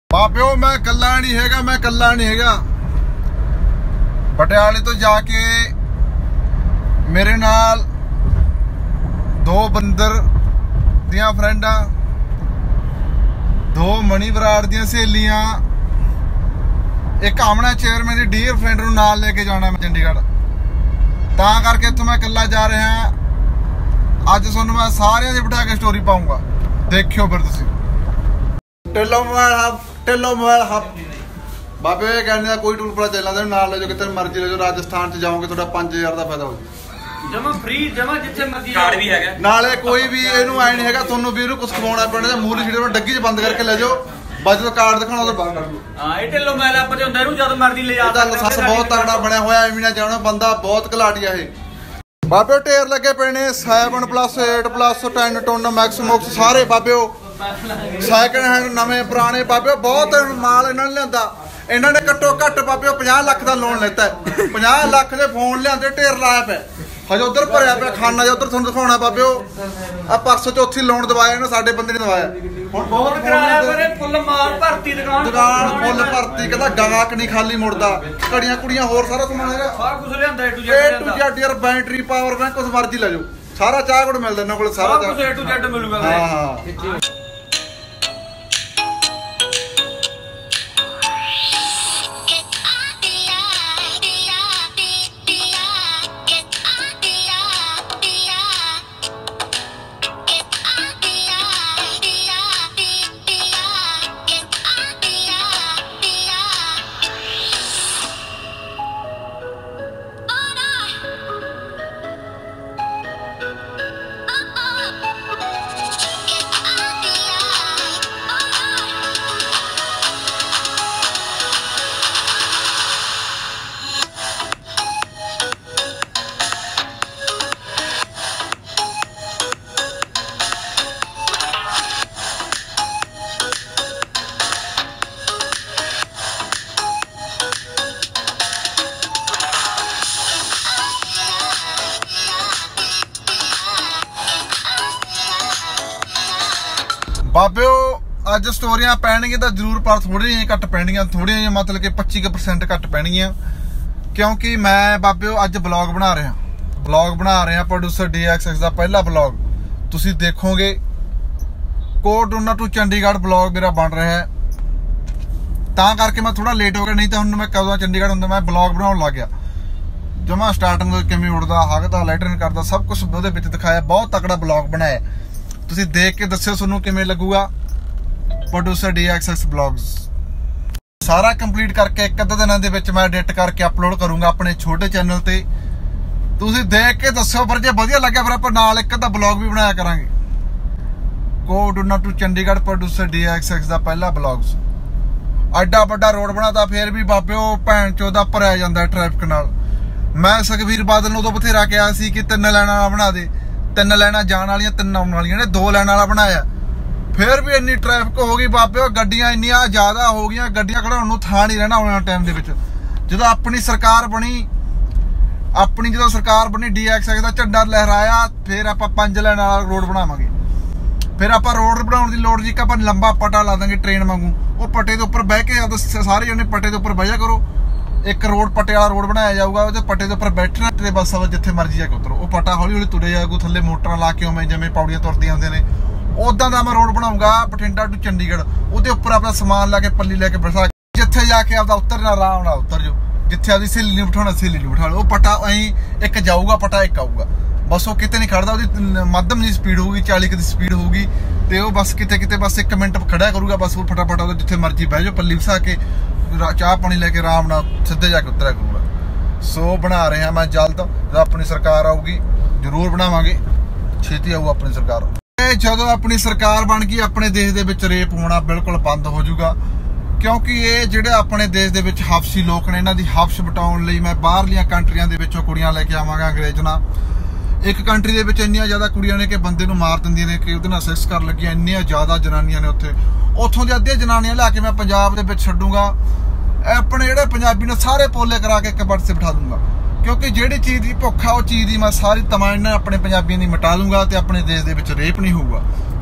बापिओ मैं कल्ला नहीं हैगा, मैं कल्ला नहीं हैगा। पटियाले तो जाके मेरे नाल दो बंदर दियां फ्रेंडा, दो मनी बराड़ दियां सहेलियां, एक आमना चेयरमैन दी डीयर फ्रेंड नूं नाल लेके जाना मैं चंडीगढ़। तां करके इत्थों मैं कल्ला जा रहा। अज तुहानूं मैं सारियां दी बिठा के स्टोरी पाऊंगा, देखियो फिर तुसीं। टेलो मोबाइल हब बाबे कहने कोई टूल पड़ा चलना दे नाल ले जो, कितने मर्जी ले जो। राजस्थान च जाओगे थोड़ा 5000 का फायदा हो जमा फ्री, जमा जिथे मर्जी कार्ड भी है नाले। कोई भी इनू ऐ नहीं है तुहानूं भी कुछ खवाउणा पैਣਾ। मूली छीड़े में डग्गी च बंद करके ले जाओ, बस जो कार्ड दिखाना तो बाहर कर लो। हां ये टेलो मोबाइल आप जो अंदर जद मर्जी ले जा। लाइसेंस बहुत तगड़ा बनया होया, एवं ना जानो बंदा बहुत घलाटिया है। बाबे ढेर लगे पे ने 7+, 8+, 10 टन मैक्स मुक्स सारे बाबे सैकंड हैंड नवे पुराने बाबे बहुत माल इन्होंने लिया। इन्होंने घट्टो घट्ट बाबे 50 लाख का लोन लेता है। 50 लाख के फोन लिया ढेर लाया पे, हजे उधर भरया पे खाना जो उधर तुहानूं दिखाउणा बाबे। आ परसों चौथी लोन दवाया इन्हें, साडे बंदे ने दवाया। हुण बहुत कराया फिर फुल माल भरती दुकान फुल भरती, कहंदा गाहक नहीं खाली मुड़दा। घड़ियां कुड़ियां होर सारा समान हैगा, सारा कुछ लिआंदा ए टू जेड यार। बैटरी पावर बैंक कुछ मर्जी ले जाओ, सारा चाह गुड़ मिलदा इन्हां कोल, सारा कुछ ए टू जेड मिलूगा। हां बाबिओ अज स्टोरियां पैणगियां तो जरूर, पर थोड़ी जी घट पैणगियां, थोड़ी जी मतलब कि 25% घट पैणगियां, क्योंकि मैं बाबिओ अज ब्लॉग बना रहा। प्रोड्यूसर DXX का पहला ब्लॉग तुसी देखोगे। कोटडूना टू चंडीगढ़ ब्लॉग मेरा बन रहा है, तां करके मैं थोड़ा लेट हो गया। नहीं तो हुण मैं कदों चंडीगढ़ हुंदा मैं ब्लॉग बनाउण लग गया। जमा स्टार्टिंग किवें उड़दा, हगदा, लैटरिन करदा, सब कुछ उहदे विच दिखाया। बहुत तगड़ा ब्लॉग बनाया, तुसी देख के दस्सिओ तुहानूं किवें लगूगा। प्रोड्यूसर DXX ब्लॉग्स सारा कंप्लीट करके एक अद्धे दिनां दे विच मैं एडिट करके अपलोड करूंगा अपने छोटे चैनल ते। तुसी देख के दस्सिओ, पर जे वधिया लग्गिया फिर आपां नाल एक अद्धा ब्लॉग भी बनाया करांगे। कोटडूना टू चंडीगढ़ प्रोड्यूसर DXX दा पहला ब्लॉग्स। एड्डा वड्डा रोड बनाता, फिर भी बाबिओ भैन चोदा भरिया जांदा ट्रैफिक नाल। मैं सुखबीर बादल नूं उदों बथेरा कहा सी कि 3 लाइनां वाला बना दे, 3 लाइनां जाण वालियां 3 आउण वालियां ने, 2 लाइनां वाला बनाया। फिर भी इन्नी ट्रैफिक हो गई बाबे, गड्डियां इन्नियां ज्यादा हो गई, गड्डियां खड़ाउण नूं थां नहीं रहना आने वाले टाइम दे विच। जदों अपनी सरकार बनी DXX दा झंडा लहराया, फिर आपां 5 लाइन वाला रोड बनावांगे। फिर आपां रोड बनाउण दी लोड़ जी, आपां लंबा पटा ला देंगे ट्रेन वांगू। वो पट्टे दे उपर बह के सारे जने पट्टे दे उपर बह जा करो। एक रोड पट्टे वाला रोड बनाया जाऊगा, वो पट्टे के उपर बैठना ते बस जिथे मर्जी जाके उतरो। वो पट्टा हौली हौली तुरे जाएगा, थल्ले मोटर ला के उवें जिवें पौड़ियां तुरदियां आउंदियां ने, उदां दा मैं रोड बनाऊंगा बठिंडा टू चंडीगढ़। उहदे उपर अपना समान ला के पल्ली लैके बैठा, जिथे जाके आपदा उतरना आराम नाल उतर जाओ। जिथे आपदी सहेली नहीं बिठाउणा सहेली नहीं बिठा लो। वो पट्टा अं एक जाऊगा, पट्टा एक आऊगा, बस वो किते नहीं खड़दा। उसदी मध्यम जी स्पीड होगी, 40 की स्पीड होगी, तो वो बस किते किते बस 1 मिनट खड़ा करूगा। बस वो फटाफट जिथे मर्जी बह जाओ, पल्ली वसा के चाह पानी लेके आराम नाल सीधे जाके उतरिया करूंगा। सो बना रहे हैं मैं जल्द, जब अपनी सरकार आऊगी जरूर बनावांगे, छेती आऊ अपनी सरकार। जदों अपनी सरकार बन गई, अपने देश दे विच रेप होना बिल्कुल बंद हो जाऊगा, क्योंकि ये जिहड़े अपने देश दे विच हबशी लोक ने, इन्हां दी हबश बटाउण लई मैं बाहरलियां कंट्रियां दे विचों कुड़ियां लेके आवांगा अंग्रेज नाल। एक कंट्री दे विच इन्नियां ज़्यादा कुड़ियां ने कि बंदे नूं मार दिंदियां ने, कि उहदे नाल सेक्स कर लगियां। इन्नियां ज़्यादा जनानियां ने उत्थे, उत्थों दी अद्धियां जनानियां लिया के मैं पंजाब दे विच छड्डूंगा। अपने जिहड़े पंजाबी ने सारे पोले करा के एक बट से बिठा दूंगा, क्योंकि जिहड़ी चीज़ की भुख आ, उह चीज़ की मैं सारी तमन्ना अपने पंजाबियों की मिटा दूंगा, तो अपने देश दे विच रेप नहीं होऊगा।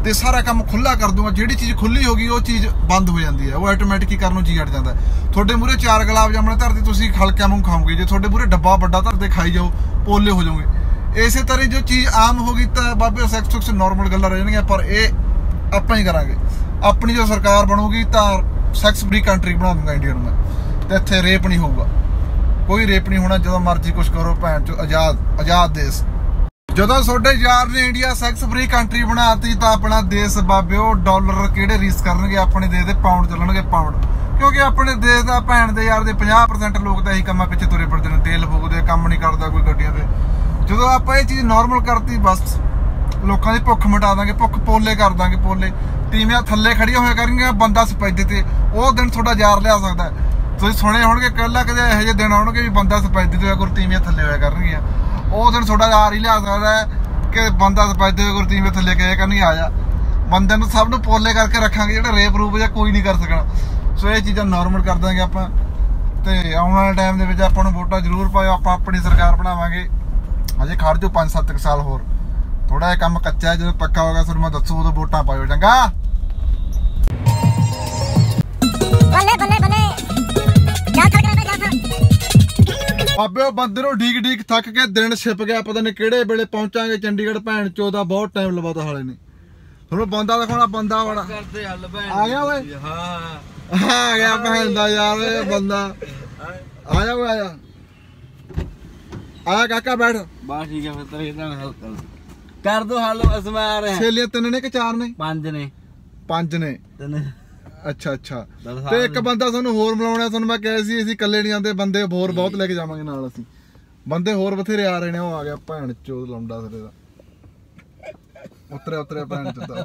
ਤੇ ਸਾਰਾ ਕੰਮ ਖੁੱਲਾ ਕਰ ਦੂੰਗਾ। ਜਿਹੜੀ ਚੀਜ਼ ਖੁੱਲੀ ਹੋ ਗਈ ਉਹ ਚੀਜ਼ ਬੰਦ ਹੋ ਜਾਂਦੀ ਹੈ, ਉਹ ਆਟੋਮੈਟਿਕ ਹੀ ਕਰਨ ਨੂੰ ਜੀ ਹਟ ਜਾਂਦਾ। ਤੁਹਾਡੇ ਮੂਹਰੇ 4 ਗੁਲਾਬ ਜਾਮਣੇ ਧਰਦੇ ਤੁਸੀਂ ਹਲਕਿਆਂ ਨੂੰ ਖਾਓਗੇ, ਜੇ ਤੁਹਾਡੇ ਮੂਹਰੇ ਡੱਬਾ ਵੱਡਾ ਧਰਦੇ ਖਾਈ ਜਾਓ ਪੋਲੇ ਹੋ ਜਾਓਗੇ। ਇਸੇ ਤਰ੍ਹਾਂ ਜੋ ਚੀਜ਼ ਆਮ ਹੋ ਗਈ ਤਾਂ ਬਾਬੇ ਸੈਕਸ ਸੁਕਸ ਨੋਰਮਲ ਗੱਲਾਂ ਰਹਿ ਜਾਣਗੀਆਂ, ਪਰ ਇਹ ਆਪਾਂ ਹੀ ਕਰਾਂਗੇ। ਆਪਣੀ ਜੋ ਸਰਕਾਰ ਬਣੂਗੀ ਤਾਂ ਸੈਕਸ ਫ੍ਰੀ ਕੰਟਰੀ ਬਣਾ ਦੂੰਗਾ ਇੰਡੀਆ ਨੂੰ ਮੈਂ, ਤੇ ਇੱਥੇ ਰੇਪ ਨਹੀਂ ਹੋਊਗਾ, ਕੋਈ ਰੇਪ ਨਹੀਂ ਹੋਣਾ, ਜਦੋਂ ਮਰਜ਼ੀ ਕੁਛ ਕਰੋ ਭੈਣ ਚੋ, ਆਜ਼ਾਦ ਦੇਸ਼। ਜਦੋਂ ਤੁਹਾਡੇ ਯਾਰ ਨੇ ਇੰਡੀਆ ਸੈਕਸ ਫ੍ਰੀ ਕੰਟਰੀ ਬਣਾਤੀ ਤਾਂ ਆਪਣਾ ਦੇਸ਼ ਬਾਬੇ ਉਹ ਡਾਲਰ ਕਿਹੜੇ ਰੀਸ ਕਰਨਗੇ, ਆਪਣੇ ਦੇਸ਼ ਦੇ ਪਾਉਂਡ ਚੱਲਣਗੇ, ਪਾਉਂਡ। ਕਿਉਂਕਿ ਆਪਣੇ ਦੇਸ਼ ਦਾ ਭੈਣ ਦੇ ਯਾਰ ਦੇ 50% ਲੋਕ ਤਾਂ ਇਹੀ ਕੰਮਾਂ ਪਿੱਛੇ ਤੁਰੇ ਫਿਰਦੇ ਨੇ, ਤੇਲ ਫੂਕਦੇ, ਕੰਮ ਨਹੀਂ ਕਰਦਾ ਕੋਈ ਗੱਡੀਆਂ ਤੇ। ਜਦੋਂ ਆਪਾਂ ਇਹ ਚੀਜ਼ ਨੋਰਮਲ ਕਰਤੀ ਬਸ ਲੋਕਾਂ ਦੀ ਭੁੱਖ ਮਿਟਾ ਦਾਂਗੇ, ਭੁੱਖ ਪੋਲੇ ਕਰ ਦਾਂਗੇ। ਪੋਲੇ ਟੀਵੀਆਂ ਥੱਲੇ ਖੜੀਆਂ ਹੋਇਆ ਕਰਨਗੀਆਂ, ਬੰਦਾ ਸਪੈਦੇ ਤੇ, ਉਹ ਦਿਨ ਤੁਹਾਡਾ ਯਾਰ ਲਿਆ ਸਕਦਾ। ਤੁਸੀਂ ਸੁਣੇ ਹੋਣਗੇ ਕੱਲਾ ਕਦੇ ਇਹੋ ਜਿਹੇ ਦਿਨ ਆਉਣਗੇ ਵੀ ਬੰਦਾ ਸਪੈਦੇ ਤੇ ਹੋਇਆ ਕਰ, ਟੀਵੀਆਂ ਥੱਲੇ ਹੋਇਆ ਕਰਨਗੀਆਂ। ਉਹ ਦਿਨ ਤੁਹਾਡਾ ਯਾਰ ਹੀ ਲਿਆ ਸਕਦਾ ਕਿ ਬੰਦਾ ਸਪੈਦੇ ਹੋਇਆ ਕਰ, ਟੀਵੀਆਂ ਥੱਲੇ ਗਏ ਕਰਨਗੇ। ਆ ਜਾ ਬੰਦੇ ਨੂੰ ਸਭ ਨੂੰ ਪੋਲੇ ਕਰਕੇ ਰੱਖਾਂਗੇ, ਜਿਹੜਾ ਰੇਪ ਰੂਪ ਜਾਂ ਕੋਈ ਨਹੀਂ ਕਰ ਸਕਣਾ। ਸੋ ਇਹ ਚੀਜ਼ਾਂ ਨੋਰਮਲ ਕਰ ਦਾਂਗੇ ਆਪਾਂ, ਤੇ ਆਉਣ ਵਾਲੇ ਟਾਈਮ ਦੇ ਵਿੱਚ ਆਪਾਂ ਨੂੰ ਵੋਟਾਂ ਜ਼ਰੂਰ ਪਾਇਓ। ਆਪਾਂ ਆਪਣੀ ਸਰਕਾਰ ਬਣਾਵਾਂਗੇ, ਅਜੇ ਖੜ ਜਾਓ 5-7 ਸਾਲ ਹੋਰ, ਥੋੜਾ ਜਿਹਾ ਕੰਮ ਕੱਚਾ ਹੈ, ਜਦੋਂ ਪੱਕਾ ਹੋਗਾ ਫਿਰ ਮੈਂ ਦੱਸੂ, ਉਦੋਂ ਵੋਟਾਂ ਪਾਇਓ। ਚੰਗਾ ਬਾਬੇ ਉਹ ਬੰਦੇ ਨੂੰ ਢੀਕ ਥੱਕ ਕੇ ਦਿਨ ਛਿਪ ਗਿਆ, ਪਤਾ ਨਹੀਂ ਕਿਹੜੇ ਵੇਲੇ ਪਹੁੰਚਾਂਗੇ ਚੰਡੀਗੜ੍ਹ। ਭੈਣ ਚੋਦਾ ਬਹੁਤ ਟਾਈਮ ਲਵਾਤਾ ਹਾਲੇ ਨੇ। ਤੁਹਾਨੂੰ ਬੰਦਾ ਦਿਖਾਉਣਾ, ਬੰਦਾ ਬੜਾ ਆ ਗਿਆ ਓਏ। ਹਾਂ ਆ ਗਿਆ ਭੈਣ ਦਾ ਯਾਰ ਇਹ ਬੰਦਾ। ਆ ਜਾ ਓਏ, ਆਇਆ ਕਾਕਾ ਬੈਠ। ਬਸ ਠੀਕ ਹੈ ਫਿਰ ਤਾਂ ਇਹਦਾ ਹੱਲ ਕਰ ਦੋ ਹੱਲ, ਬਸ ਮੈਂ ਆ ਰਿਹਾ। ਸਹੇਲੀਆਂ 3 ਨੇ ਕਿ 4 ਨੇ? 5 ਨੇ। 5 ਨੇ। 3 ਅੱਛਾ ਤੇ ਇੱਕ ਬੰਦਾ ਤੁਹਾਨੂੰ ਹੋਰ ਮਿਲਾਉਣਾ। ਤੁਹਾਨੂੰ ਮੈਂ ਕਿਹਾ ਸੀ ਅਸੀਂ ਇਕੱਲੇ ਨਹੀਂ ਜਾਂਦੇ, ਬੰਦੇ ਹੋਰ ਬਹੁਤ ਲੈ ਕੇ ਜਾਵਾਂਗੇ ਨਾਲ। ਅਸੀਂ ਬੰਦੇ ਹੋਰ ਬਥੇਰੇ ਆ ਰਹੇ ਨੇ। ਉਹ ਆ ਗਿਆ ਭੈਣ ਚੋਦ ਲੰਡਾ ਸਿਰੇ ਦਾ। ਉਤਰਿਆ ਭੈਣ ਚੋਦਾ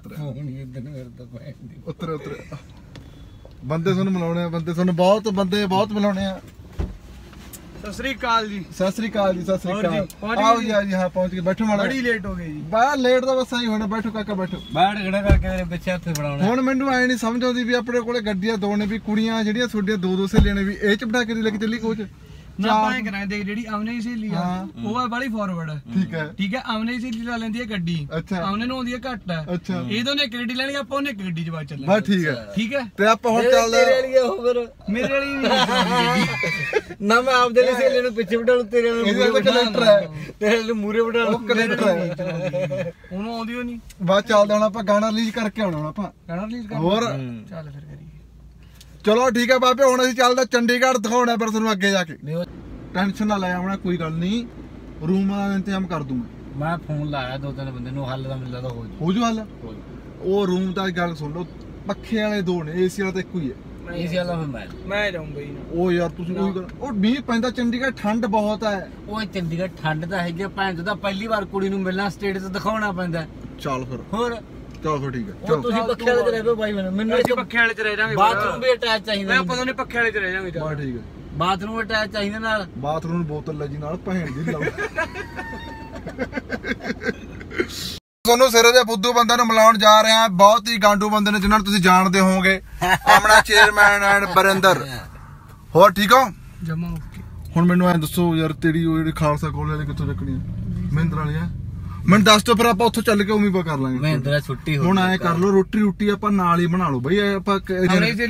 ਉਤਰੇ ਬੰਦੇ ਤੁਹਾਨੂੰ ਮਿਲਾਉਣੇ ਆ, ਬੰਦੇ ਤੁਹਾਨੂੰ ਬਹੁਤ ਮਿਲਾਉਣੇ ਆ। ਸਤਿ ਸ੍ਰੀ ਅਕਾਲ ਜੀ। ਸਤਿ ਸ੍ਰੀ ਅਕਾਲ ਜੀ। ਸਤਿ ਸ੍ਰੀ ਅਕਾਲ। ਆਓ ਜੀ ਆ ਜੀ। ਹਾਂ ਪਹੁੰਚ ਗਏ। ਬੈਠੋ ਮਾੜਾ, ਬੜੀ ਲੇਟ ਹੋ ਗਈ ਜੀ। ਬਾਹਰ ਲੇਟ ਤਾਂ ਬਸ ਆਈ ਹੋਣਾ। ਬੈਠੋ ਕਾਕਾ ਬੈਠੋ। ਬੈਠ ਖੜਾ ਕਰਕੇ ਮੇਰੇ ਪਿੱਛੇ ਹੱਥ ਫੜਾਉਣਾ। ਹੁਣ ਮੈਨੂੰ ਐ ਨਹੀਂ ਸਮਝ ਆਉਂਦੀ ਵੀ ਆਪਣੇ ਕੋਲੇ ਗੱਡੀਆਂ 2 ਨੇ, ਵੀ ਕੁੜੀਆਂ ਜਿਹੜੀਆਂ ਤੁਹਾਡੀਆਂ 2 ਸਹੇਲੀਆਂ ਨੇ ਵੀ ਇਹ ਚ ਬਿਠਾ ਕੇ ਲੈ ਕੇ ਚੱਲੀ ਕੋਚ। ਨਾ ਪਾਏ ਕਰਾਂ ਦੇਖ, ਜਿਹੜੀ ਆਮਨੇ ਦੀ ਸਹੇਲੀ ਆ ਉਹ ਆ ਬਾਲੀ ਫਾਰਵਰਡ। ਠੀਕ ਹੈ ਆਮਨੇ ਦੀ ਸਹੇਲੀ ਲਾ ਲੈਂਦੀ ਹੈ ਗੱਡੀ, ਆਮਨੇ ਨੂੰ ਆਉਂਦੀ ਹੈ ਘੱਟ। ਇਹ ਦੋਨੇ ਇੱਕ ਗੱਡੀ ਲੈਣੀ, ਆਪਾਂ ਉਹਨੇ ਇੱਕ ਗੱਡੀ ਚ ਬਾਅਦ ਚੱਲਣਾ। ਬਸ ਠੀਕ ਹੈ ਤੇ ਆਪਾਂ ਹੁਣ ਚੱਲਦੇ ਤੇਰੇ ਵਾਲੀ ਹੋ ਫਿਰ ਮੇਰੇ ਵਾਲੀ ਨਹੀਂ ਨਾ, ਮੈਂ ਆਪਦੇ ਲਈ ਸਹੇਲੀ ਨੂੰ ਪਿੱਛੇ ਬਿਠਾਉਂ, ਤੇਰੇ ਵਾਲੇ ਇਹਦੇ ਕਨੈਕਟਰ ਹੈ, ਤੇਰੇ ਵਾਲੇ ਮੂਰੇ ਬਿਠਾਉਂ। ਉਹ ਕਨੈਕਟਰ ਹੈ। ਉਹਨੂੰ ਆਉਂਦੀ ਹੋ ਨਹੀਂ। ਬਾਅਦ ਚੱਲਦੇ ਹੁਣ ਆਪਾਂ ਗਾਣਾ ਰਿਲੀਜ਼ ਕਰਕੇ ਆਉਣਾ। ਆਪਾਂ ਗਾਣਾ ਰਿਲੀਜ਼ ਕਰ ਹੋਰ ਚੱਲ ਫਿਰ ਕਰੀਏ। ਚਲੋ ਠੀਕ ਹੈ ਬਾਬੇ, ਹੁਣ ਅਸੀਂ ਚੱਲਦੇ ਚੰਡੀਗੜ੍ਹ ਦਿਖਾਉਣਾ ਪਰ ਤੁਹਾਨੂੰ ਅੱਗੇ ਜਾ ਕੇ। ਟੈਨਸ਼ਨ ਨਾ ਲੈ ਆਉਣਾ, ਕੋਈ ਗੱਲ ਨਹੀਂ, ਰੂਮ ਦਾ ਇੰਤਜ਼ਾਮ ਕਰ ਦੂੰ ਮੈਂ ਫੋਨ ਲਾਇਆ 2-3 ਬੰਦੇ ਨੂੰ, ਹੱਲ ਦਾ ਮਿਲਦਾ ਤਾਂ ਹੋ ਜੂ ਹੱਲ। ਉਹ ਰੂਮ ਦਾ ਗੱਲ ਸੁਣ ਲਓ, ਪੱਖੇ ਵਾਲੇ 2 ਨੇ, ਏਸੀ ਵਾਲਾ ਤਾਂ ਇੱਕੋ ਹੀ ਹੈ। ਏਸੀ ਵਾਲਾ ਮੈਂ ਜਾਊਂਗਾ ਹੀ ਨਾ। ਉਹ ਯਾਰ ਤੁਸੀਂ ਕੋਈ ਗੱਲ, ਉਹ ਮੀਂਹ ਪੈਂਦਾ ਚੰਡੀਗੜ੍ਹ, ਠੰਡ ਬਹੁਤ ਹੈ। ਉਹ ਚੰਡੀਗੜ੍ਹ ਠੰਡ ਤਾਂ ਹੈਗੀ, ਭੈਣ ਤਾਂ ਪਹਿਲੀ ਵਾਰ ਕੁੜੀ ਨੂੰ ਮਿਲਣਾ ਸਟੇਟਸ ਦਿਖਾਉਣਾ ਪੈਂਦਾ। ਚੱਲ ਫਿਰ ਹੋਰ ਚਲੋ ਫਿਰ ਠੀਕ ਹੈ। ਉਹ ਤੁਸੀਂ ਪੱਖੇ ਵਾਲੇ ਚ ਰਹਿ ਪਓ ਬਾਈ, ਮੈਨੂੰ ਅਸੀਂ ਪੱਖੇ ਵਾਲੇ ਚ ਰਹਿ ਜਾਾਂਗੇ। ਬਾਥਰੂਮ ਵੀ ਅਟੈਚ ਚਾਹੀਦਾ। ਆਪਾਂ ਦੋਨੇ ਪੱਖੇ ਵਾਲੇ ਚ ਰਹਿ ਜਾਾਂਗੇ। ਬਸ ਠੀਕ ਹੈ। ਬਾਥਰੂਮ ਅਟੈਚ ਚਾਹੀਦਾ ਨਾਲ। ਬਾਥਰੂਮ ਨੂੰ ਬੋਤਲ ਲੈ ਜੀ ਨਾਲ, ਭੈਣ ਦੀ ਲਾਓ। ਤੁਹਾਨੂੰ ਸਿਰੇ ਦੇ ਫੁੱਦੂ ਬੰਦੇ ਨੂੰ ਮਿਲਾਉਣ ਜਾ ਰਹੇ ਹਾਂ, ਬਹੁਤ ਹੀ ਗਾਂਡੂ ਬੰਦੇ ਨੇ ਜਿਨ੍ਹਾਂ ਨੂੰ ਤੁਸੀਂ ਜਾਣਦੇ ਹੋਵੋਗੇ। ਆਪਣਾ ਚੇਅਰਮੈਨ ਐਂਡ ਬਰਿੰਦਰ। ਹੋਰ ਠੀਕ ਹੋ? ਜਮਾ ਓਕੇ। ਹੁਣ ਮੈਨੂੰ ਐਂ ਦੱਸੋ ਯਾਰ, ਤੇਰੀ ਉਹ ਜਿਹੜੀ ਖਾਲਸਾ ਕਾਲਜ ਵਾਲੀ ਕਿੱਥੋਂ ਚੱਕਣੀ ਹੈ? ਮਹਿੰਦਰ ਵਾਲੀ ਹੈ? ਮੈਨੂੰ ਦੱਸ ਦੋ ਫਿਰ ਆਪਾਂ ਉੱਥੋਂ ਚੱਲ ਕੇ ਉਮੀਦ ਕਰ ਲਾਂਗੇ। ਮਹਿੰਦਰਾ ਛੁੱਟੀ ਹੁਣ ਐਂ ਕਰ ਲਓ, ਰੋਟੀ ਆਪਾਂ ਨਾਲ ਹੀ ਬਣਾ ਲਓ ਬਈ। ਆਪਾਂ ਆਪੇ ਲੈ ਕੇ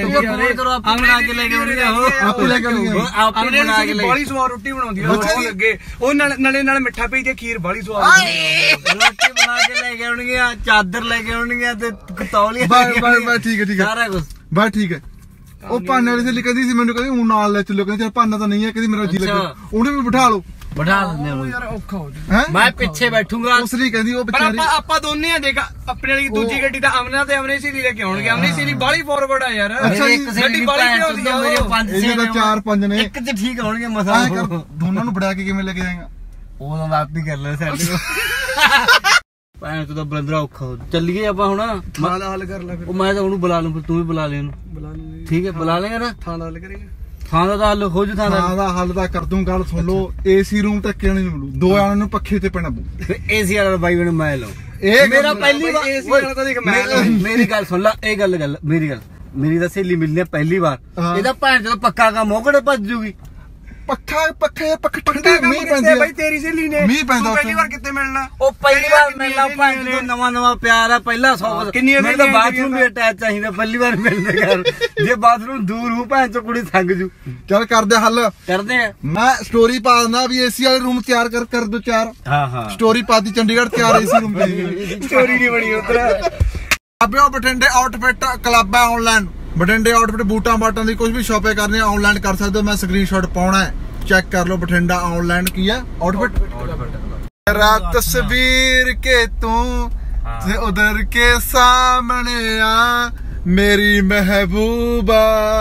ਬਾਲੀ ਸਵਾਦ ਰੋਟੀ ਬਣਾਉਂਦੀ ਆ। ਲੱਗੇ ਉਹ ਨਾਲੇ ਮਿੱਠਾ ਪਈ ਤੇ ਖੀਰ ਬਾਲੀ ਸਵਾਦ ਰੋਟੀ ਬਣਾ ਕੇ ਲੈ ਕੇ ਆਉਣਗੇ, ਚਾਦਰ ਲੈ ਕੇ ਆਉਣਗੇ ਤੇ ਕਤੌਲੀਆਂ। ਬਸ ਠੀਕ ਹੈ ਸਾਰਾ ਕੁਝ ਬਸ ਠੀਕ ਹੈ। ਉਹ ਭਾਨੇ ਵਾਲੀ ਸਹੇਲੀ ਕਹਿੰਦੀ ਸੀ ਮੈਨੂੰ, ਕਹਿੰਦੀ ਉਹ ਨਾਲ ਲੈ ਚੱਲੋ, ਕਹਿੰਦੀ ਚੱਲ ਭਾਨਾ ਤਾਂ ਨਹੀਂ ਹੈ, ਕਹਿੰਦੀ ਮੇਰਾ ਜੀ ਲੱਗਾ, ਉਹਨੇ ਵੀ ਬਿਠਾ ਲਓ। ਬਿਠਾ ਦਿੰਦੇ ਆ ਯਾਰ, ਔਖਾ ਹੋ ਹੈ। ਮੈਂ ਪਿੱਛੇ ਬੈਠੂੰਗਾ। ਉਸ ਲਈ ਕਹਿੰਦੀ ਉਹ ਵਿਚਾਰੀ। ਆਪਾਂ ਦੋਨੇ ਆ ਦੇਖ, ਆਪਣੇ ਵਾਲੀ ਦੂਜੀ ਗੱਡੀ ਤਾਂ ਅਮਨਾ ਤੇ ਅਮਨੇ ਸਹੇਲੀ ਲੈ ਕੇ ਆਉਣਗੇ। ਅਮਨੇ ਸਹੇਲੀ ਬਾਲੀ ਫਾਰਵਰਡ ਆ ਯਾਰ। ਅੱਛਾ ਜੀ, ਗੱਡੀ ਬਾਲੀ ਪਿਆਉਂਦੀ ਆ। ਮੇਰੇ 5-6 ਤਾਂ 4-5 ਨੇ, ਇੱਕ ਚ ਠੀਕ ਹੋਣਗੇ ਮਸਾ। ਦੋਨਾਂ ਨੂੰ ਬੜਾ ਕੇ ਕਿਵੇਂ ਲੈ ਕੇ ਜਾਏਗਾ? ਉਹ ਤਾਂ ਆਪ ਹੀ ਕਰ ਲੈ ਸਾਡੇ ਕੋਲ। ਭੈਣ ਤੂੰ ਤਾਂ ਬਲੰਦਰਾ ਔਖਾ ਹੋ। ਚੱਲੀਏ ਆਪਾਂ ਹੁਣ। ਹੱਲ ਕਰ ਲੈ ਫਿਰ। ਉਹ ਮੈਂ ਤਾਂ ਉਹਨੂੰ ਬੁਲਾ ਲੂੰ, ਫਿਰ ਤੂੰ ਵੀ ਬੁਲਾ ਲੈ ਉਹਨੂੰ। ਬੁਲਾ ਲੂੰਗੇ। ਠੀਕ ਹੈ, ਬੁਲਾ ਲੇਗਾ ਨਾ। ਥਾਂ ਦਾ ਹੱਲ ਕਰੇਗਾ। ਥਾਂ ਦਾ ਹੱਲ ਹੋ ਜੂ। ਥਾਂ ਦਾ ਹੱਲ ਤਾਂ ਕਰ ਦੂੰ। ਗੱਲ ਸੁਣ ਲਓ, ਏਸੀ ਰੂਮ ਟੱਕੇ ਨਹੀਂ ਮਿਲੂ, 2 ਜਣਾਂ ਨੂੰ ਪੱਖੇ ਤੇ ਪੈਣਾ ਪਊ। ਏਸੀ ਵਾਲਾ ਬਾਈ ਮੈਨੂੰ ਮੈਂ ਲਾਉ। ਇਹ ਮੇਰਾ ਪਹਿਲੀ ਵਾਰ ਏਸੀ ਵਾਲਾ ਤਾਂ ਦੇਖ ਮੈਂ ਮੇਰੀ ਗੱਲ ਸੁਣ ਲੈ। ਇਹ ਗੱਲ ਮੇਰੀ ਤਾਂ ਸਹੇਲੀ ਮਿਲਣੀ ਪਹਿਲੀ ਵਾਰ। ਇਹਦਾ ਭੈਣ ਜਦੋਂ ਪੱਕਾ ਕੰਮ ਹੋ ਕਿਹੜੇ ਭੱਜ ਜੂਗੀ। ਪੱਖੇ ਠੰਡੀ ਮੀਂਹ ਪੈਂਦੀ ਬਾਈ ਤੇਰੀ ਸਹੇਲੀ ਨੇ ਮੀਂਹ ਪੈਂਦਾ ਉੱਥੇ। ਪਹਿਲੀ ਵਾਰ ਕਿੱਥੇ ਮਿਲਣਾ ਉਹ ਪਹਿਲੀ ਵਾਰ ਮਿਲਣਾ ਭੈਣ ਤੋਂ ਨਵਾਂ ਪਿਆਰ ਆ ਪਹਿਲਾ ਸੌ ਕਿੰਨੀਆਂ ਮੈਨੂੰ ਤਾਂ ਬਾਥਰੂਮ ਵੀ ਅਟੈਚ ਚਾਹੀਦਾ ਪਹਿਲੀ ਵਾਰ ਮਿਲਦੇ ਘਰ ਜੇ ਬਾਥਰੂਮ ਦੂਰ ਹੋ ਭੈਣ ਤੋਂ ਕੁੜੀ ਸੰਗ ਜੂ ਚੱਲ ਕਰਦੇ ਹੱਲ ਕਰਦੇ ਆ ਮੈਂ ਸਟੋਰੀ ਪਾ ਦਿੰਦਾ ਵੀ ਏਸੀ ਵਾਲੇ ਰੂਮ ਤਿਆਰ ਕਰ ਦੋ 4 ਹਾਂ ਸਟੋਰੀ ਪਾਤੀ ਚੰਡੀਗੜ੍ਹ ਤਿਆਰ ਏਸੀ ਰੂਮ ਦੀ ਸਟੋਰੀ ਨਹੀਂ ਬਣੀ ਉਧਰ ਅਬੇ ਬਠਿੰਡੇ ਆਊਟਫਿਟ ਕਲੱਬ ਹੈ ਆਨਲਾਈਨ ਬਠਿੰਡੇ ਆਊਟਫਿਟ ਬੂਟਾਂ ਬਾਟਾਂ ਦੀ ਕੁਝ ਵੀ ਸ਼ਾਪਿੰਗ ਕਰਨੀ ਹੈ ਆਨਲਾਈਨ ਕਰ ਸਕਦੇ ਹੋ ਮੈਂ ਸਕਰੀਨਸ਼ਾਟ ਪਾਉਣਾ ਹੈ ਚੈੱਕ ਕਰ ਲਓ ਬਠਿੰਡਾ ਆਨਲਾइन ਕੀ ਹੈ ਆਊਟਫਿਟ ਰਾਤ ਤਸਵੀਰ ਕੇ ਤੂੰ ਤੇ ਉਧਰ ਕੇ ਸਾਹਮਣੇ ਆ ਮੇਰੀ ਮਹਿਬੂਬਾ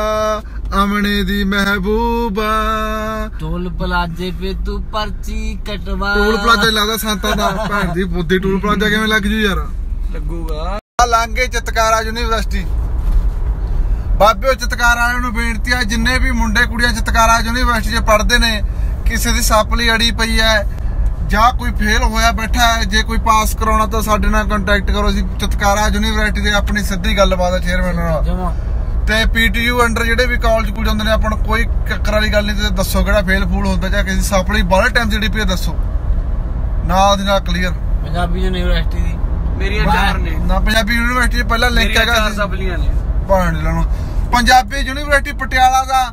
ਅਮਨੇ ਦੀ ਮਹਿਬੂਬਾ ਟੋਲ ਪਲਾਜੇ पे तू पर्ची कटवा ਟੂਲ ਪਲਾਜ਼ਾ ਲੱਗਦਾ ਸੰਤਾਂ ਦਾ ਭੈਣ ਦੀ ਬੁੱਧੀ ਟੂਲ ਪਲਾਜ਼ਾ ਕਿਵੇਂ ਲੱਗ ਜੂ ਯਾਰ ਲੱਗੂਗਾ ਲਾਂਗੇ ਚਿਤਕਾਰਾ ਯੂਨੀਵਰਸਿਟੀ ਬਾਬਿਓ ਚਿਤਕਾਰਾ ਵਾਲਿਆਂ ਨੂੰ ਬੇਨਤੀ ਹੈ ਜਿੰਨੇ ਵੀ ਮੁੰਡੇ ਕੁੜੀਆਂ ਚਿਤਕਾਰਾ ਯੂਨੀਵਰਸਿਟੀ 'ਚ ਪੜ੍ਹਦੇ ਨੇ ਕਿਸੇ ਦੀ ਸਾਪਲੀ ਅੜੀ ਪਈ ਹੈ ਜਾਂ ਕੋਈ ਫੇਲ ਹੋਇਆ ਬੈਠਾ ਹੈ ਜੇ ਕੋਈ ਪਾਸ ਕਰਾਉਣਾ ਤਾਂ ਸਾਡੇ ਨਾਲ ਕੰਟੈਕਟ ਕਰੋ ਅਸੀਂ ਚਿਤਕਾਰਾ ਯੂਨੀਵਰਸਿਟੀ ਦੇ ਆਪਣੀ ਸਿੱਧੀ ਗੱਲਬਾਤ ਹੈ ਚੇਅਰਮੈਨ ਨਾਲ ਤੇ ਪੀਟੀਯੂ ਅੰਡਰ ਜਿਹੜੇ ਵੀ ਕਾਲਜ ਕੁਝ ਹੁੰਦੇ ਨੇ ਆਪਾਂ ਨੂੰ ਕੋਈ ਚੱਕਰ ਵਾਲੀ ਗੱਲ ਨਹੀਂ ਤੇ ਦੱਸੋ ਕਿਹੜਾ ਫੇਲ ਫੂਲ ਹੁੰਦਾ ਜਾਂ ਕਿਸੇ ਸਾਪਲੀ ਬਾਹਲੇ ਟਾਈਮ ਜਿਹੜੀ ਪਈ ਦੱਸੋ ਨਾਲ ਦੀ ਨਾਲ ਕਲੀਅਰ ਪੰਜਾਬੀ ਯੂਨੀਵਰਸਿਟੀ ਦੀ ਮੇਰੀਆਂ 4 ਨੇ ਨਾ ਪੰਜਾਬੀ ਯੂਨੀਵਰਸਿਟੀ 'ਚ ਪਹਿਲਾਂ ਲਿੰਕ ਹੈਗਾ ਸਬਲੀਆਂ ਨੇ ਭਾਣ ਲੈਣੋ ਪੰਜਾਬੀ ਯੂਨੀਵਰਸਿਟੀ ਪਟਿਆਲਾ ਦਾ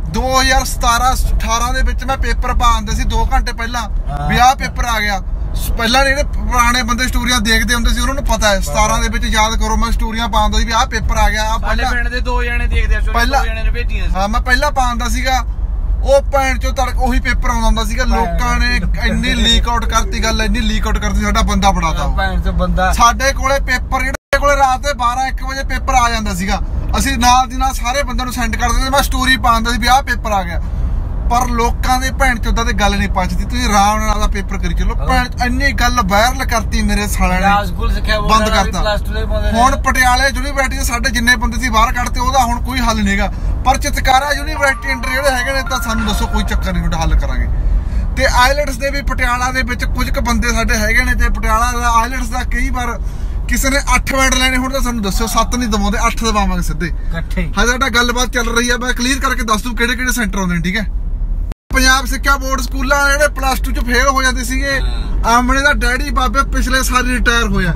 2017-18 ਦੇ ਵਿੱਚ ਮੈਂ ਪੇਪਰ ਪਾਉਂਦੇ ਸੀ 2 ਘੰਟੇ ਪਹਿਲਾਂ ਵੀ ਆਹ ਪੇਪਰ ਆ ਗਿਆ ਪਹਿਲਾਂ ਜਿਹੜੇ ਪੁਰਾਣੇ ਬੰਦੇ ਸਟੋਰੀਆਂ ਦੇਖਦੇ ਹੁੰਦੇ ਸੀ ਉਹਨਾਂ ਨੂੰ ਪਤਾ ਹੈ 17 ਦੇ ਵਿੱਚ ਯਾਦ ਕਰੋ ਮੈਂ ਸਟੋਰੀਆਂ ਪਾਉਂਦਾ ਸੀ ਵੀ ਆਹ ਪੇਪਰ ਆ ਗਿਆ ਆ ਪਹਿਲਾਂ ਪਿੰਡ ਦੇ 2 ਜਣੇ ਦੇਖਦੇ ਆ 2 ਜਣੇ ਨੇ ਭੇਜੀਆਂ ਹਾਂ ਮੈਂ ਪਹਿਲਾਂ ਪਾਉਂਦਾ ਸੀਗਾ ਉਹ ਭੈਣ ਚੋਂ ਤੜਕ ਉਹੀ ਪੇਪਰ ਆਉਂਦਾ ਹੁੰਦਾ ਸੀਗਾ ਲੋਕਾਂ ਨੇ ਇੰਨੀ ਲੀਕ ਆਊਟ ਕਰਤੀ ਗੱਲ ਇੰਨੀ ਲੀਕ ਆਊਟ ਕਰਤੀ ਸਾਡਾ ਬੰਦਾ ਬਣਾਤਾ ਭੈਣ ਚੋਂ ਬੰਦਾ ਸਾਡੇ ਕੋਲੇ ਪੇਪਰ ਜਿਹੜੇ ਕੋਲੇ ਰਾਤ ਦੇ 12-1 ਵਜੇ ਪੇਪਰ ਆ ਜਾਂਦਾ ਸੀਗਾ ਅਸੀਂ ਨਾਲ ਦੀ ਨਾਲ ਸਾਰੇ ਬੰਦਿਆਂ ਨੂੰ ਸੈਂਡ ਕਰ ਦਿੰਦੇ ਮੈਂ ਸਟੋਰੀ ਪਾਉਂਦਾ ਸੀ ਵੀ ਆਹ ਪੇਪਰ ਆ ਗਿਆ ਪਰ ਲੋਕਾਂ ਦੇ ਭੈਣ ਚੋਦਾਂ ਤੇ ਗੱਲ ਨਹੀਂ ਪਹੁੰਚਦੀ ਤੁਸੀਂ ਆਰਾਮ ਨਾਲ ਦਾ ਪੇਪਰ ਕਰੀ ਚੱਲੋ ਭੈਣ ਇੰਨੀ ਗੱਲ ਵਾਇਰਲ ਕਰਤੀ ਮੇਰੇ ਸਾਲਿਆਂ ਨੇ ਬੰਦ ਕਰਤਾ ਹੁਣ ਪਟਿਆਲੇ ਯੂਨੀਵਰਸਿਟੀ ਦੇ ਸਾਡੇ ਜਿੰਨੇ ਬੰਦੇ ਸੀ ਬਾਹਰ ਕੱਢਤੇ ਉਹਦਾ ਹੁਣ ਕੋਈ ਹੱਲ ਨਹੀਂਗਾ ਪਰ ਚਿਤਕਾਰਾ ਯੂਨੀਵਰਸਿਟੀ ਅੰਡਰ ਜਿਹੜੇ ਹੈਗੇ ਨੇ ਤਾਂ ਸਾਨੂੰ ਦੱਸੋ ਕੋਈ ਚੱਕਰ ਨਹੀਂ ਤੁਹਾਡਾ ਹੱਲ ਕਰਾਂਗੇ ਤੇ ਆਈਲੈਟਸ ਦੇ ਵੀ ਪਟਿਆਲਾ ਦੇ ਵਿੱਚ ਕੁਝ ਕੁ ਬੰਦੇ ਸਾਡੇ ਹੈਗੇ ਨੇ ਤੇ ਪਟਿਆਲਾ ਦਾ ਆਈਲੈਟਸ ਦਾ ਕਈ ਵਾਰ ਕਿਸੇ ਨੇ 8 ਮਿੰਟ ਲੈਣੇ ਹੁਣ ਤਾਂ ਸਾਨੂੰ ਦੱਸਿਓ 7 ਨਹੀਂ ਦਵਾਉਂਦੇ 8 ਦਵਾਵਾਂਗੇ ਸਿੱਧੇ ਇਕੱਠੇ ਹਜੇ ਸਾਡਾ ਗੱਲਬਾਤ ਚੱਲ ਰਹੀ ਹੈ ਮੈਂ ਕਲੀਅਰ ਕਰਕੇ ਦੱਸ ਦੂੰ ਕਿਹੜੇ ਕਿਹੜੇ ਸੈਂਟਰ ਆਉਂਦੇ ਨੇ ਠੀਕ ਹੈ ਪੰਜਾਬ ਸਿੱਖਿਆ ਬੋਰਡ ਸਕੂਲਾਂ ਜਿਹੜੇ ਪਲੱਸ 2 ਚ ਫੇਲ ਹੋ ਜਾਂਦੇ ਸੀਗੇ ਆਮਣੇ ਦਾ ਡੈਡੀ ਬਾਬੇ ਪਿਛਲੇ ਸਾਲ ਰਿਟਾਇਰ ਹੋਇਆ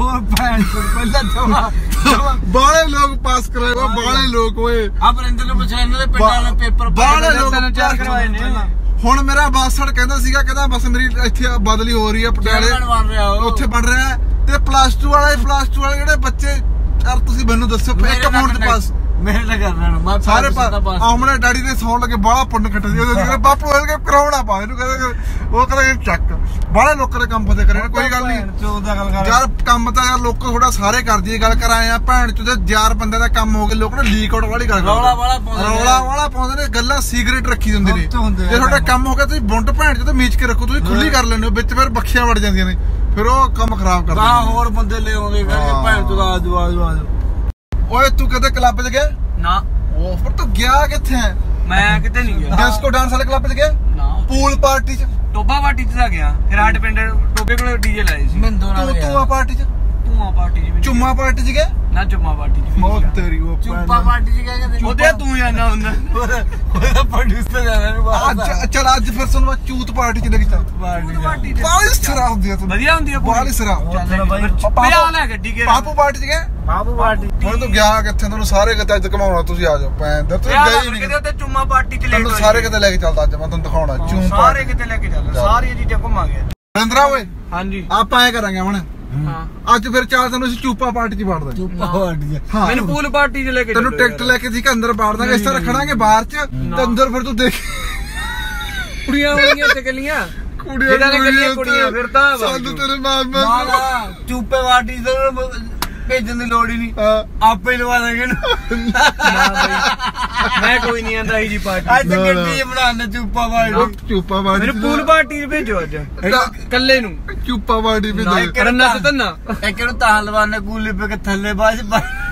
ਬਾਲੇ ਲੋਕ ਪਾਸ ਕਰਾਏ ਬਾਲੇ ਲੋਕ ਓਏ ਆ ਬਰਿੰਦਰ ਨੂੰ ਪੁੱਛਿਆ ਇਹਨਾਂ ਦੇ ਪਿੰਡਾਂ ਦੇ ਪੇਪਰ ਬਾਲੇ ਲੋਕ ਪਾਸ ਕਰਵਾਏ ਨੇ ਹੁਣ ਮੇਰਾ ਬਾਸੜ ਕਹਿੰਦਾ ਸੀਗਾ ਕਹਿੰਦਾ ਬਸ ਮੇਰੀ ਇੱਥੇ ਬਦਲੀ ਹੋ ਰਹੀ ਹੈ ਪਟਿਆਲੇ ਉੱਥੇ ਬਣ ਰਿਹਾ ਤੇ ਪਲੱਸ 2 ਵਾਲੇ ਜਿਹੜੇ ਬੱਚੇ ਯਾਰ ਤੁਸੀਂ ਮੈਨੂੰ ਦੱਸੋ ਇੱਕ ਅਮਾਉਂਟ ਤੇ ਪਾਸ ਮੇਰੇ ਨਾਲ ਕਰਨਾ ਮੈਂ ਸਾਰੇ ਆਮਣੇ ਡੈਡੀ ਦੇ ਸੌਣ ਲੱਗੇ ਬਾਹਲਾ ਪੁੰਨ ਕੱਟ ਸੀ ਉਹਦੇ ਬਾਪੂ ਇਹਦੇ ਕਰਾਉਣਾ ਪਾ ਇਹਨੂੰ ਕਹਿੰਦੇ ਉਹ ਕਹਿੰਦੇ ਚੱਕ ਬਾਹਲੇ ਲੋਕਾਂ ਦੇ ਕੰਮ ਫਤੇ ਕਰੇ ਕੋਈ ਗੱਲ ਨਹੀਂ ਯਾਰ ਕੰਮ ਤਾਂ ਯਾਰ ਲੋਕ ਥੋੜਾ ਸਾਰੇ ਕਰਦੀ ਗੱਲ ਕਰਾਏ ਆ ਭੈਣ ਚੋਂ ਯਾਰ ਬੰਦੇ ਦਾ ਕੰਮ ਹੋ ਗਿਆ ਲੋਕ ਨੇ ਲੀਕ ਆਊਟ ਵਾਲੀ ਗੱਲ ਰੌਲਾ ਵਾਲਾ ਪਾਉਂਦੇ ਨੇ ਗੱਲਾਂ ਸੀਕ੍ਰੀਟ ਰੱਖੀ ਹੁੰਦੇ ਨੇ ਜੇ ਤੁਹਾਡਾ ਕੰਮ ਹੋ ਗਿਆ ਤੁਸੀਂ ਬੁੰਡ ਭੈਣ ਚੋਂ ਤੇ ਮੀਚ ਕੇ ਰੱਖੋ ਤੁਸੀਂ ਖੁੱਲੀ ਕਰ ਲੈਂਦੇ ਹੋ ਵਿੱਚ ਫਿਰ ਬੱਖੀਆਂ ਵੜ ਜਾਂਦੀਆਂ ਨੇ ਫਿਰ ਉਹ ਕੰਮ ਖਰਾਬ ਕਰਦੇ ਹੋਰ ਬੰਦੇ ਲੈ ਆਉਂਦੇ ਭੈਣ ਚੋਂ ਆਜੂ ਓਏ ਤੂੰ ਕਦੇ ਕਲੱਬ 'ਚ ਗਿਆ ਨਾ ਉਹ ਫਿਰ ਤੂੰ ਗਿਆ ਕਿੱਥੇ ਹੈ ਮੈਂ ਕਿਤੇ ਨਹੀਂ ਗਿਆ ਡਿਸਕੋ ਡਾਂਸ ਵਾਲੇ ਕਲੱਬ 'ਚ ਗਿਆ ਨਾ ਪੂਲ ਪਾਰਟੀ 'ਚ ਟੋਬਾ ਪਾਰਟੀ 'ਚ ਤਾਂ ਗਿਆ ਫਿਰ ਸਾਡੇ ਪਿੰਡ ਟੋਬੇ ਕੋਲ ਡੀਜੇ ਲਾਏ ਸੀ ਤੂੰ ਪਾਰਟੀ 'ਚ ਧੂਆ ਪਾਰਟੀ 'ਚ ਚੁੰਮਾ ਪਾਰਟੀ 'ਚ ਗਿਆ ਨਾ ਚੁੰਮਾ ਪਾਰਟੀ 'ਚ ਮੌਤ ਤੇਰੀ ਉਹ ਚੁੰਪਾ ਪਾਰਟੀ 'ਚ ਗਿਆ ਕਦੇ ਉਹਦੇ ਤੂੰ ਜਾਣਾ ਹੁੰਦਾ ਉਹਦਾ ਪ੍ਰੋਡਿਊਸਰ ਜਾਣਾ ਚਲ ਅੱਜ ਫਿਰ ਸੁਣਵਾ ਚੂਤ ਪਾਰਟੀ 'ਚ ਲੈ ਕੇ ਚੱਲ ਪਾਰਟੀ ਬਾਲੀ ਸਰਾ ਹੁੰਦੀ ਆ ਤੂੰ ਵਧੀਆ ਹੁੰਦੀ ਆ ਬਾਲੀ ਸਰਾ ਪਿਆ ਲੈ ਗੱਡੀ ਕੇ ਪਾਪੂ ਪਾਰਟੀ 'ਚ ਗਿਆ ਬਾਬੂ ਪਾਰਟੀ ਹੁਣ ਤੂੰ ਗਿਆ ਕਿੱਥੇ ਤੁਹਾਨੂੰ ਸਾਰੇ ਕਿਤੇ ਅੱਜ ਘਮਾਉਣਾ ਤੁਸੀਂ ਆ ਜਾਓ ਪੈਂਦਰ ਤੁਸੀਂ ਗਏ ਨਹੀਂ ਕਿਤੇ ਉੱਤੇ ਚੁੰਮਾ ਪਾਰਟੀ 'ਚ ਲੈ ਤੁਹਾਨੂੰ ਸਾਰੇ ਕਿਤੇ ਲੈ ਕੇ ਚੱਲਦਾ ਅੱਜ ਮੈਂ ਤੁਹਾਨੂੰ ਦਿਖਾਉਣਾ ਚੂਮ ਸਾਰੇ ਕਿਤੇ ਲੈ ਕੇ ਚੱਲ ਸਾਰੀਆਂ ਚੀਜ਼ਾਂ ਘੁੰਮਾਂਗੇ ਰੰਦਰਾ ਓਏ ਹਾਂਜੀ ਆਪਾਂ ਐ ਕਰਾਂਗੇ ਹੁਣ ਹਾਂ ਅੱਜ ਫਿਰ ਚਾਲ ਤੈਨੂੰ ਅਸੀਂ ਚੂਪਾ ਪਾਰਟੀ 'ਚ ਵੜਦੇ ਚੁੰਪਾ ਪਾਰਟੀ ਮੈਨੂੰ ਪੂਲ ਪਾਰਟੀ 'ਚ ਲੈ ਕੇ ਤੈਨੂੰ ਟਿਕਟ ਲੈ ਕੇ ਠੀਕ ਅੰਦਰ ਬਾੜ ਦਾਂਗੇ ਇਸ ਤਰ੍ਹਾਂ ਰੱਖਣਾਗੇ ਬਾਹਰ 'ਚ ਤੇ ਅੰਦਰ ਫਿਰ ਤੂੰ ਦੇਖ ਕੁੜੀਆਂ ਹੋਣਗੀਆਂ ਤੇ ਗੱਲੀਆਂ ਕੁੜੀਆਂ ਫਿਰ ਤਾਂ ਸਾਨੂੰ ਤੇਰੇ ਮਾਂ ਚੁੱਪੇ ਪਾਰਟੀ ਤੇ ਭੇਜਣ ਦੀ ਲੋੜ ਹੀ ਨਹੀਂ ਆਪੇ ਲਵਾ ਦਾਂਗੇ ਮੈਂ ਕੋਈ ਨਹੀਂ ਆਂਦਾ ਜੀ ਪਾਰਟੀ ਅੱਜ ਤੱਕ ਗੱਡੀ ਬਣਾਉਣਾ ਚੁੱਪਾ ਪਾਰਟੀ ਚੂਪਾ ਪਾਰਟੀ ਮੈਨੂੰ ਪੂਲ ਪਾਰਟੀ 'ਚ ਭੇਜੋ ਅੱਜ ਕੱਲੇ ਨੂੰ ਚੂਪਾ ਪਾਰਟੀ ਭੇਜ ਰੰਨਾ ਤੇ ਤੰਨਾ ਇੱਕ ਨੂੰ ਤਾਂ ਲਵਾਨੇ ਕੂਲੀ ਪੇ ਕੇ ਥੱਲੇ ਬਾਜ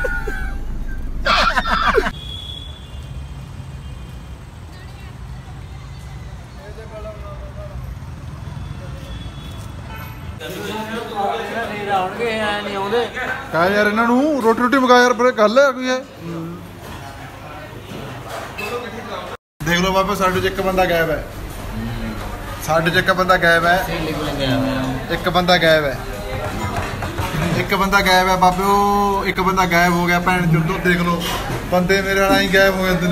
ਕਾ ਯਾਰ ਇਹਨਾਂ ਨੂੰ ਰੋਟੀ ਮਗਾ ਯਾਰ ਫਿਰ ਗੱਲ ਹੈ ਕੋਈ ਹੈ ਦੇਖ ਲਓ ਬਾਬਾ ਸਾਡੇ ਚ ਇੱਕ ਬੰਦਾ ਗਾਇਬ ਹੈ ਸਾਡੇ 'ਚ ਇੱਕ ਬੰਦਾ ਗਾਇਬ ਹੈ, ਇੱਕ ਬੰਦਾ ਗਾਇਬ ਹੈ, ਇੱਕ ਬੰਦਾ ਗਾਇਬ ਹੈ ਬਾਬਿਓ, ਇੱਕ ਬੰਦਾ ਗਾਇਬ ਹੋ ਗਿਆ ਭੈਣ ਚੋਦ। ਦੇਖ ਲਓ ਬੰਦੇ ਮੇਰੇ ਨਾਲ ਹੀ ਗਾਇਬ ਹੋ ਜਾਂਦੇ ਨੇ।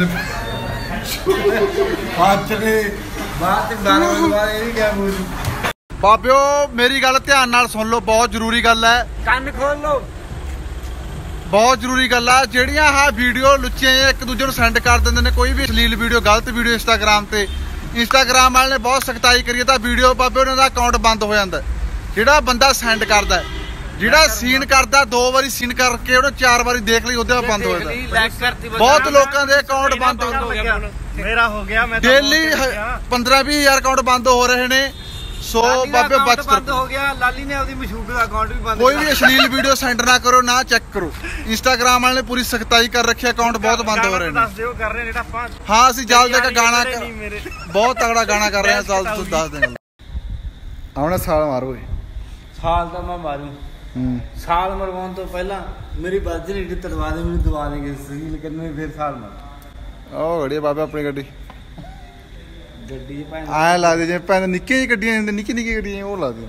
ਬਾਅਦ ਚ 12 ਵਜੇ ਬਾਅਦ ਇਹ ਵੀ ਗਾਇਬ ਹੋ ਜੂ। ਬਾਬਿਓ ਮੇਰੀ ਗੱਲ ਧਿਆਨ ਨਾਲ ਸੁਣ ਲਓ, ਬਹੁਤ ਜ਼ਰੂਰੀ ਗੱਲ ਹੈ, ਕੰਨ ਖੋਲ ਲਓ। ਬਹੁਤ ਜ਼ਰੂਰੀ ਗੱਲ ਆ। ਜਿਹੜੀਆਂ ਆਹ ਵੀਡੀਓ ਲੁੱਚੀਆਂ ਇੱਕ ਦੂਜੇ ਨੂੰ ਸੈਂਡ ਕਰ ਦਿੰਦੇ ਨੇ, ਕੋਈ ਵੀ ਅਸ਼ਲੀਲ ਵੀਡੀਓ, ਗਲਤ ਵੀਡੀਓ ਇੰਸਟਾਗ੍ਰਾਮ ਤੇ, ਇੰਸਟਾਗ੍ਰਾਮ ਵਾਲੇ ਨੇ ਬਹੁਤ ਸਖਤਾਈ ਕਰੀ ਤਾਂ ਵੀਡੀਓ ਬਾਬੇ ਉਹਨਾਂ ਦਾ ਅਕਾਊਂਟ ਬੰਦ ਹੋ ਜਾਂਦਾ। ਜਿਹੜਾ ਬੰਦਾ ਸੈਂਡ ਕਰਦਾ, ਜਿਹੜਾ ਸੀਨ ਕਰਦਾ, 2 ਵਾਰੀ ਸੀਨ ਕਰਕੇ ਉਹਨੇ 4 ਵਾਰੀ ਦੇਖ ਲਈ, ਉਹਦੇ ਬੰਦ ਹੋ ਜਾਂਦਾ। ਬਹੁਤ ਲੋਕਾਂ ਦੇ ਅਕਾਊਂਟ ਬੰਦ ਹੋ ਗਏ, ਮੇਰਾ ਹੋ ਗਿਆ। ਮੈਂ ਡੇਲੀ 15-20 ਹਜ਼ਾਰ ਅਕਾਊਂਟ ਬੰਦ ਹੋ ਰਹੇ ਨੇ। ਸੋ ਬਾਬੇ ਬਚ ਬੰਦ ਹੋ ਗਿਆ। ਲਾਲੀ ਨੇ ਆਪਦੀ ਮਸ਼ਹੂਰ ਦਾ ਅਕਾਊਂਟ ਵੀ ਬੰਦ। ਕੋਈ ਵੀ ਅਸ਼ਲੀਲ ਵੀਡੀਓ ਸੈਂਡ ਨਾ ਕਰੋ, ਨਾ ਚੈੱਕ ਕਰੋ। ਇੰਸਟਾਗ੍ਰਾਮ ਵਾਲੇ ਨੇ ਪੂਰੀ ਸਖਤਾਈ ਕਰ ਰੱਖੀ, ਅਕਾਊਂਟ ਬਹੁਤ ਬੰਦ ਹੋ ਰਹੇ ਨੇ। ਦੱਸ ਦਿਓ ਕਰ ਰਹੇ ਨੇ ਆਪਾਂ। ਹਾਂ ਅਸੀਂ ਜਲਦ ਇੱਕ ਗਾਣਾ ਬਹੁਤ ਤਗੜਾ ਗਾਣਾ ਕਰ ਰਹੇ ਹਾਂ, ਚੱਲ ਤੂੰ ਦੱਸ ਦੇ। ਆਉਣਾ ਸਾਲ ਮਾਰੋ ਸਾਲ ਤਾਂ ਮੈਂ ਮਾਰੂ। ਸਾਲ ਮਰਵਾਉਣ ਤੋਂ ਪਹਿਲਾਂ ਮੇਰੀ ਬਰਜਨਿਟੀ ਤੜਵਾ ਦੇ, ਮੈਨੂੰ ਦਵਾ ਦੇਗੇ ਸੀਲ ਕਰਨੇ, ਫਿਰ ਸਾਲ ਮਾਰ। ਉਹ ਗੱਡੀ ਬਾਬਾ ਆਪਣੀ ਗੱਡੀ ਗੱਡੀ ਐ ਲਾ ਦੇ ਜਿਵੇਂ ਭੈਣ ਨਿੱਕੀਆਂ ਜਿਹੀ ਗੱਡੀਆਂ ਹੁੰਦੀਆਂ, ਨਿੱਕੀ ਨਿੱਕੀ ਗੱਡੀਆਂ ਉਹ ਲਾ ਦੇ।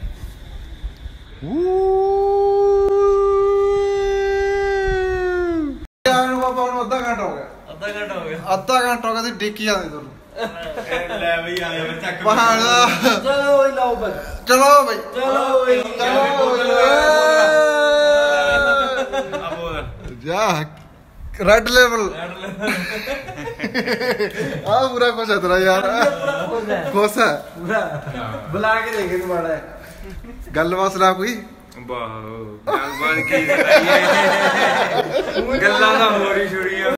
ਬਾਬਾ ਨੂੰ ਅੱਧਾ ਘੰਟਾ ਹੋ ਗਿਆ, ਅੱਧਾ ਘੰਟਾ ਹੋ ਗਿਆ, ਤੇ ਡਿੱਕੀ ਜਾਂਦੇ ਤੁਹਾਨੂੰ। ਲੈ ਬਈ ਆ ਜਾ ਚੱਕ ਪਹਾੜ ਚਲੋ ਓਏ ਲਾਓ ਬਈ, ਚਲੋ ਬਈ, ਚਲੋ ਓਏ ਜਾ ਰੈਡ ਲੈਵਲ ਆ ਪੂਰਾ ਕੁਛ ਹੈ ਤੇਰਾ ਯਾਰ, ਖੁਸ਼ ਹੈ ਪੂਰਾ। ਬੁਲਾ ਕੇ ਦੇਖੇ ਤੂੰ ਮਾੜਾ ਗੱਲ ਮਸਲਾ ਕੋਈ ਵਾਹ ਗੱਲਬਾਤ ਕੀ ਕਰਾਈਏ, ਗੱਲਾਂ ਦਾ ਹੋਰ ਹੀ ਛੁੜੀਆਂ।